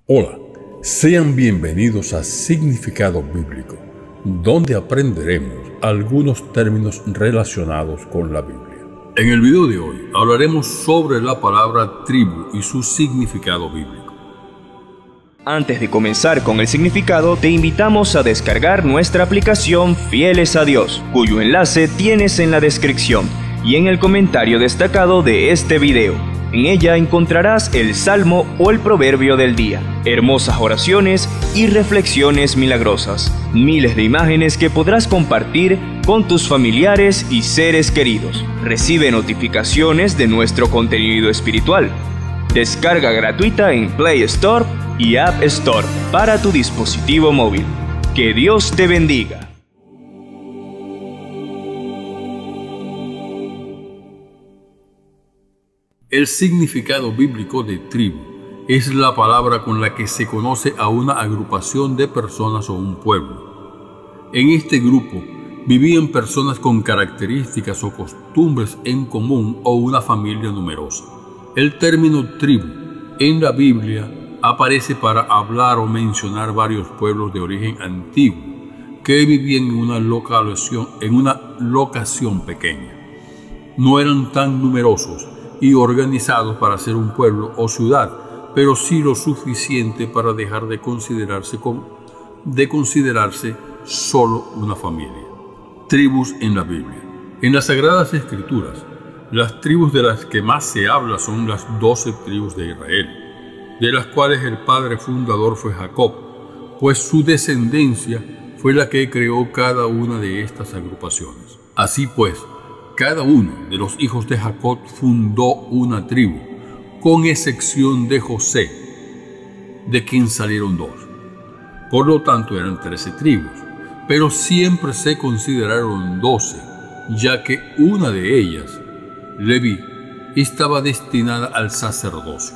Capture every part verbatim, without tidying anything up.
Hola, sean bienvenidos a Significado Bíblico, donde aprenderemos algunos términos relacionados con la Biblia. En el video de hoy hablaremos sobre la palabra tribu y su significado bíblico. Antes de comenzar con el significado, te invitamos a descargar nuestra aplicación Fieles a Dios, cuyo enlace tienes en la descripción y en el comentario destacado de este video. En ella encontrarás el salmo o el proverbio del día, hermosas oraciones y reflexiones milagrosas, miles de imágenes que podrás compartir con tus familiares y seres queridos. Recibe notificaciones de nuestro contenido espiritual. Descarga gratuita en Play Store y App Store para tu dispositivo móvil. Que Dios te bendiga. El significado bíblico de tribu es la palabra con la que se conoce a una agrupación de personas o un pueblo. En este grupo vivían personas con características o costumbres en común o una familia numerosa. El término tribu en la Biblia aparece para hablar o mencionar varios pueblos de origen antiguo que vivían en una locación, en una locación pequeña. No eran tan numerosos y organizados para ser un pueblo o ciudad, pero sí lo suficiente para dejar de considerarse como, de considerarse solo una familia. Tribus en la Biblia. En las Sagradas Escrituras, las tribus de las que más se habla son las doce tribus de Israel, de las cuales el padre fundador fue Jacob, pues su descendencia fue la que creó cada una de estas agrupaciones. Así pues, cada uno de los hijos de Jacob fundó una tribu, con excepción de José, de quien salieron dos. Por lo tanto, eran trece tribus, pero siempre se consideraron doce, ya que una de ellas, Leví, estaba destinada al sacerdocio.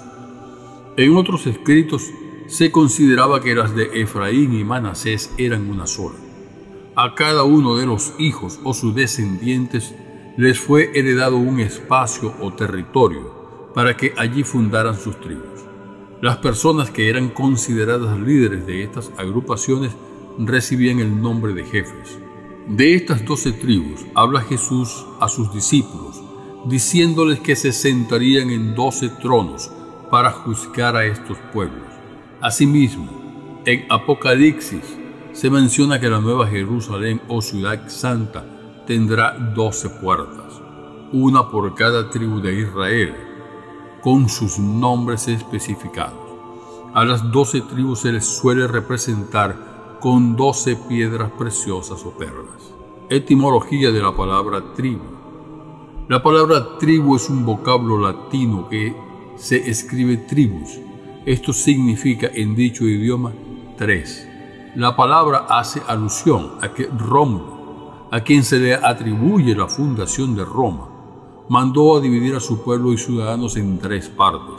En otros escritos se consideraba que las de Efraín y Manasés eran una sola. A cada uno de los hijos o sus descendientes les fue heredado un espacio o territorio para que allí fundaran sus tribus. Las personas que eran consideradas líderes de estas agrupaciones recibían el nombre de jefes. De estas doce tribus habla Jesús a sus discípulos, diciéndoles que se sentarían en doce tronos para juzgar a estos pueblos. Asimismo, en Apocalipsis se menciona que la Nueva Jerusalén o Ciudad Santa tendrá doce puertas, una por cada tribu de Israel, con sus nombres especificados. A las doce tribus se les suele representar con doce piedras preciosas o perlas. Etimología de la palabra tribu. La palabra tribu es un vocablo latino que se escribe tribus. Esto significa en dicho idioma tres. La palabra hace alusión a que Rómulo, a quien se le atribuye la fundación de Roma, mandó a dividir a su pueblo y ciudadanos en tres partes.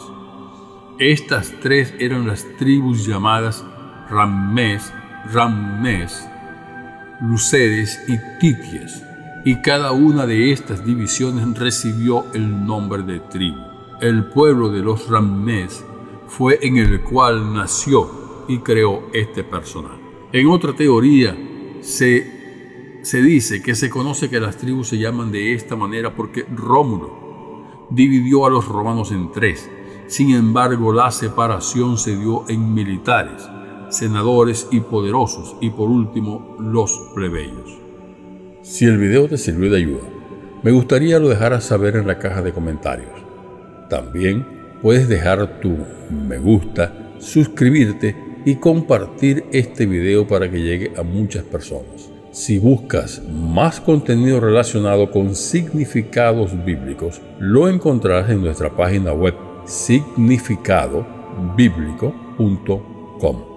Estas tres eran las tribus llamadas Ramés, Ramés, Luceres y Tities, y cada una de estas divisiones recibió el nombre de tribu. El pueblo de los Ramés fue en el cual nació y creó este personaje. En otra teoría se Se dice que se conoce que las tribus se llaman de esta manera porque Rómulo dividió a los romanos en tres. Sin embargo, la separación se dio en militares, senadores y poderosos, y por último, los plebeyos. Si el video te sirvió de ayuda, me gustaría lo dejaras saber en la caja de comentarios. También puedes dejar tu me gusta, suscribirte y compartir este video para que llegue a muchas personas. Si buscas más contenido relacionado con significados bíblicos, lo encontrarás en nuestra página web significado bíblico punto com.